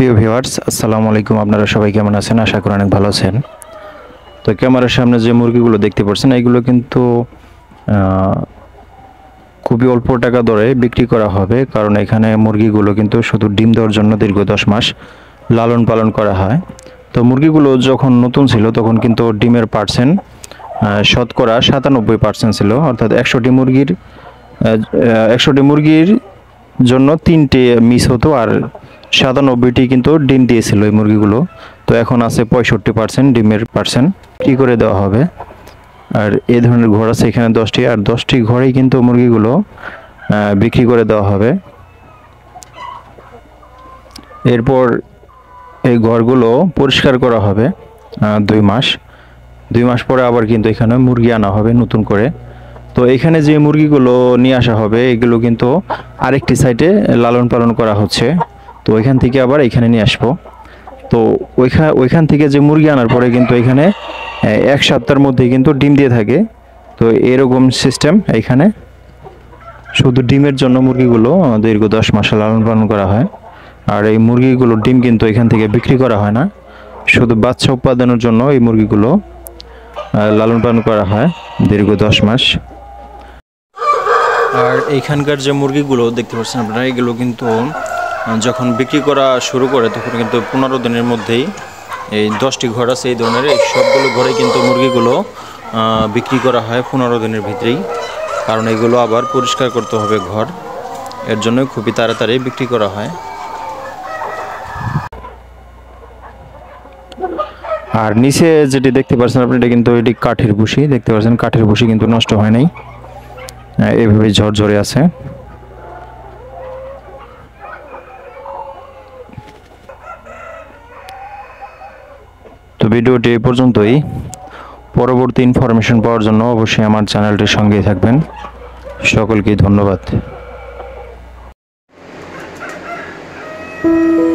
প্রিয় ভিউয়ার্স, আসসালামু আলাইকুম। আপনারা সবাই কেমন আছেন? আশা করি অনেক ভালো আছেন। তো ক্যামেরার সামনে যে মুরগিগুলো দেখতে পাচ্ছেন এগুলো কিন্তু খুবই অল্প টাকা দরে বিক্রি করা হবে, কারণ এখানে মুরগিগুলো কিন্তু শুধু ডিম দেওয়ার জন্য দীর্ঘ 10 মাস লালন পালন করা হয়। তো মুরগিগুলো যখন নতুন ছিল তখন কিন্তু ডিমের পার্সেন্ট শতকরা 97% ছিল, অর্থাৎ 100টি মুরগির জন্য 3টে মিস হতো আর 97টি কিন্তু ডিম দিয়েছিল এই মুরগিগুলো। তো এখন আছে 65% ডিমের পার্সেন্ট কি করে দেওয়া হবে। আর এই ধরনের ঘর আছে এখানে 10টি, আর 10টি ঘরেই কিন্তু মুরগিগুলো বিক্রি করে দেওয়া হবে। এরপর এই ঘরগুলো পরিষ্কার করা হবে 2 মাস পরে আবার কিন্তু এখানে মুরগি আনা হবে নতুন করে। তো এখানে যে মুরগিগুলো নিয়ে আসা হবে এগুলো কিন্তু আরেকটি সাইটে লালন পালন করা হচ্ছে, তো ওইখান থেকে আবার এখানে নিয়ে আসবো। তো ওইখান থেকে যে মুরগি আনার পরে কিন্তু এখানে 1 সপ্তাহের মধ্যে কিন্তু ডিম দিয়ে থাকে। তো এরকম সিস্টেম, এখানে শুধু ডিমের জন্য মুরগিগুলো দীর্ঘ 10 মাস লালন পালন করা হয়। আর এই মুরগিগুলোর ডিম কিন্তু এখান থেকে বিক্রি করা হয় না, শুধু বাচ্চা উৎপাদনের জন্য এই মুরগিগুলো লালন পালন করা হয় দীর্ঘ 10 মাস। আর এইখানকার যে মুরগিগুলো দেখতে পাচ্ছেন আপনারা, এগুলো কিন্তু যখন বিক্রি করা শুরু করে তখন কিন্তু 15 দিনের মধ্যেই এই 10টি ঘর আছে এই ধরনের, এই সবগুলো ঘরে কিন্তু মুরগিগুলো বিক্রি করা হয় 15 দিনের ভিতরেই, কারণ এগুলো আবার পরিষ্কার করতে হবে ঘর, এর জন্য খুবই তাড়াতাড়ি বিক্রি করা হয়। আর নিচে যেটি দেখতে পাচ্ছেন আপনি, এটা কিন্তু এটি কাঠের ভুসি, দেখতে পাচ্ছেন কাঠের ভুসি কিন্তু নষ্ট হয় নাই, এভাবে ঝরঝরে আছে। তো ভিডিওটি এই পর্যন্তই। পরবর্তী ইনফরমেশন পাওয়ার জন্য অবশ্যই আমার চ্যানেলটির সঙ্গেই থাকবেন। সকলকে ধন্যবাদ।